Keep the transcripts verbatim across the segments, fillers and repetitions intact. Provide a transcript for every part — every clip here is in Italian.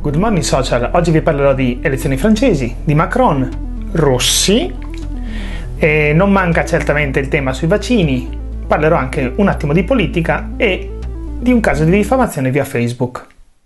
Good morning social, oggi vi parlerò di elezioni francesi, di Macron, russi, e non manca certamente il tema sui vaccini, parlerò anche un attimo di politica e di un caso di diffamazione via Facebook.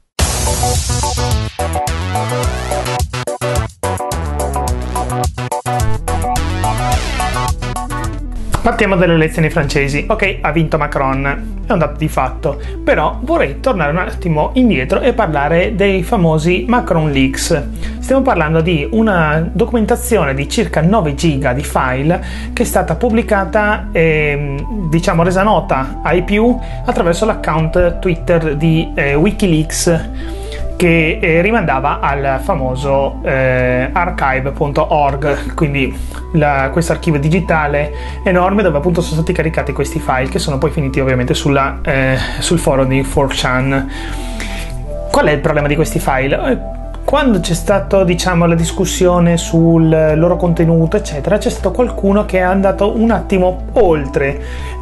Partiamo dalle elezioni francesi. Ok, ha vinto Macron, è un dato di fatto, però vorrei tornare un attimo indietro e parlare dei famosi Macron Leaks. Stiamo parlando di una documentazione di circa nove giga di file che è stata pubblicata e diciamo resa nota ai più attraverso l'account Twitter di eh, Wikileaks, che eh, rimandava al famoso eh, archive punto org, quindi questo archivio digitale enorme dove appunto sono stati caricati questi file che sono poi finiti ovviamente sulla, eh, sul forum di four chan. Qual è il problema di questi file? Quando c'è stata diciamo la discussione sul loro contenuto eccetera, c'è stato qualcuno che è andato un attimo oltre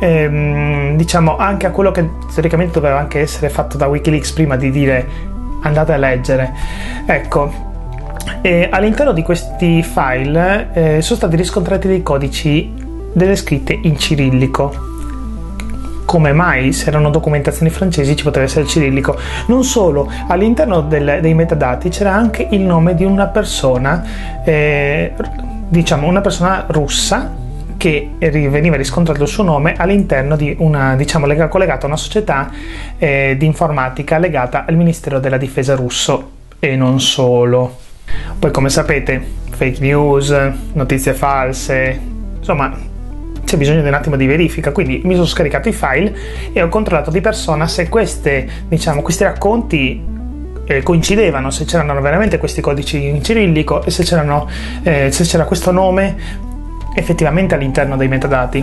ehm, diciamo anche a quello che teoricamente doveva anche essere fatto da Wikileaks prima di dire andate a leggere. Ecco, e all'interno di questi file eh, sono stati riscontrati dei codici, delle scritte in cirillico. Come mai, se erano documentazioni francesi, ci poteva essere il cirillico? Non solo, all'interno del, dei metadati c'era anche il nome di una persona, eh, diciamo una persona russa, che veniva riscontrato il suo nome all'interno di una, diciamo, collegata a una società eh, di informatica legata al Ministero della Difesa russo e non solo. Poi, come sapete, fake news, notizie false, insomma, c'è bisogno di un attimo di verifica, quindi mi sono scaricato i file e ho controllato di persona se queste, diciamo, questi racconti eh, coincidevano, se c'erano veramente questi codici in cirillico e se c'erano, eh, se c'era questo nome effettivamente all'interno dei metadati.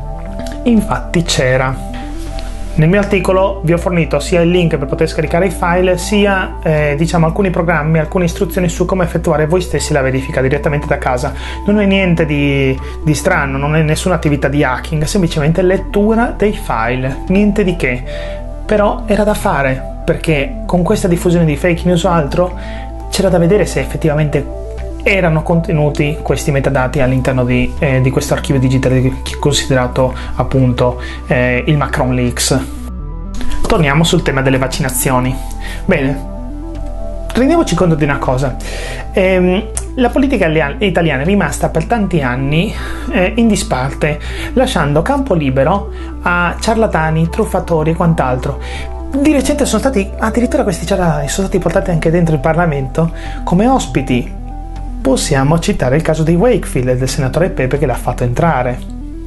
Infatti c'era. Nel mio articolo vi ho fornito sia il link per poter scaricare i file, sia eh, diciamo alcuni programmi, alcune istruzioni su come effettuare voi stessi la verifica direttamente da casa. Non è niente di, di strano, non è nessuna attività di hacking, è semplicemente lettura dei file, niente di che. Però era da fare, perché con questa diffusione di fake news o altro c'era da vedere se effettivamente erano contenuti questi metadati all'interno di, eh, di questo archivio digitale considerato appunto eh, il Macron Leaks. Torniamo sul tema delle vaccinazioni. Bene, rendiamoci conto di una cosa. Ehm, la politica italiana è rimasta per tanti anni eh, in disparte, lasciando campo libero a ciarlatani, truffatori e quant'altro. Di recente sono stati, addirittura questi ciarlatani sono stati portati anche dentro il Parlamento come ospiti. Possiamo citare il caso di Wakefield e del senatore Pepe che l'ha fatto entrare.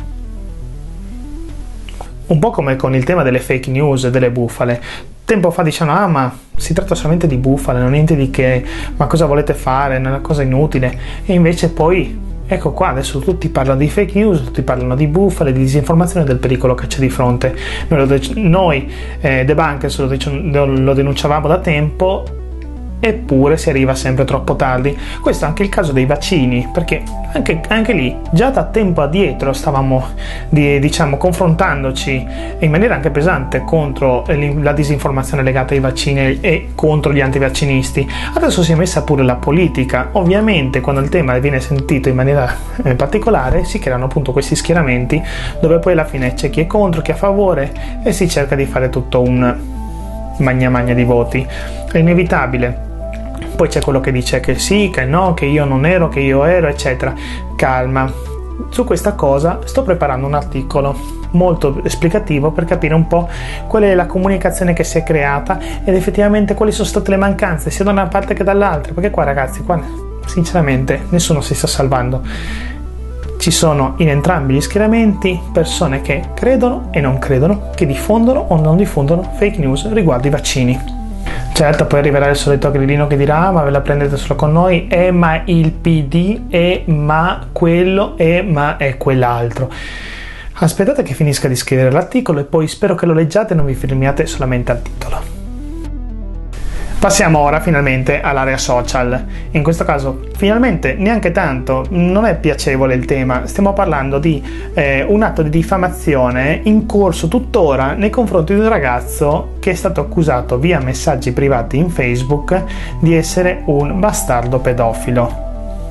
Un po' come con il tema delle fake news e delle bufale. Tempo fa dicevano, ah ma si tratta solamente di bufale, non niente di che, ma cosa volete fare, è una cosa inutile. E invece poi, ecco qua, adesso tutti parlano di fake news, tutti parlano di bufale, di disinformazione e del pericolo che c'è di fronte. Noi, lo, noi eh, The Bunkers lo, lo denunciavamo da tempo, eppure si arriva sempre troppo tardi. Questo è anche il caso dei vaccini, perché anche, anche lì già da tempo addietro stavamo di, diciamo confrontandoci in maniera anche pesante contro la disinformazione legata ai vaccini e contro gli antivaccinisti. Adesso si è messa pure la politica. Ovviamente quando il tema viene sentito in maniera eh, particolare si creano appunto questi schieramenti dove poi alla fine c'è chi è contro, chi è a favore e si cerca di fare tutto un magna magna di voti. È inevitabile. Poi c'è quello che dice che sì, che no, che io non ero, che io ero, eccetera. Calma. Su questa cosa sto preparando un articolo molto esplicativo per capire un po' qual è la comunicazione che si è creata ed effettivamente quali sono state le mancanze sia da una parte che dall'altra, perché qua ragazzi, qua sinceramente nessuno si sta salvando. Ci sono in entrambi gli schieramenti persone che credono e non credono, che diffondono o non diffondono fake news riguardo i vaccini. Certo, poi arriverà il solito grillino che dirà ah, ma ve la prendete solo con noi, eh ma il P D, eh ma quello, eh ma è quell'altro. Aspettate che finisca di scrivere l'articolo e poi spero che lo leggiate e non vi fermiate solamente al titolo. Passiamo ora finalmente all'area social. In questo caso finalmente neanche tanto, non è piacevole il tema, stiamo parlando di eh, un atto di diffamazione in corso tuttora nei confronti di un ragazzo che è stato accusato via messaggi privati in Facebook di essere un bastardo pedofilo.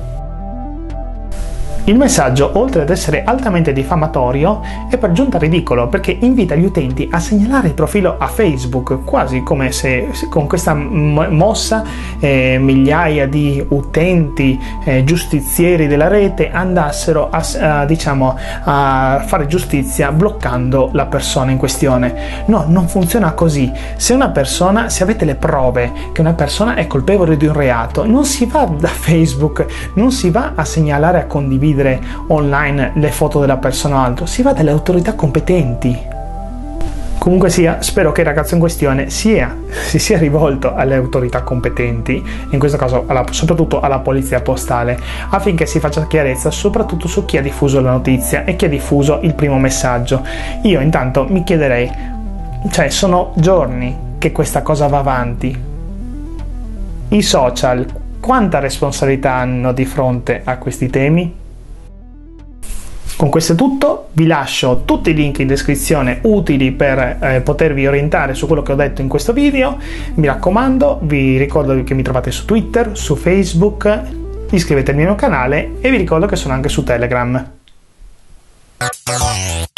Il messaggio, oltre ad essere altamente diffamatorio, è per giunta ridicolo perché invita gli utenti a segnalare il profilo a Facebook, quasi come se con questa mossa eh, migliaia di utenti eh, giustizieri della rete andassero a, a, diciamo, a fare giustizia bloccando la persona in questione. No, non funziona così. Se una persona, se avete le prove che una persona è colpevole di un reato, non si va da Facebook, non si va a segnalare, a condividere online le foto della persona o altro, si va dalle autorità competenti. Comunque sia, spero che il ragazzo in questione sia, si sia rivolto alle autorità competenti, in questo caso alla, soprattutto alla polizia postale, affinché si faccia chiarezza soprattutto su chi ha diffuso la notizia e chi ha diffuso il primo messaggio. Io intanto mi chiederei, cioè sono giorni che questa cosa va avanti, i social quanta responsabilità hanno di fronte a questi temi? Con questo è tutto, vi lascio tutti i link in descrizione utili per eh, potervi orientare su quello che ho detto in questo video. Mi raccomando, vi ricordo che mi trovate su Twitter, su Facebook, iscrivetevi al mio canale e vi ricordo che sono anche su Telegram.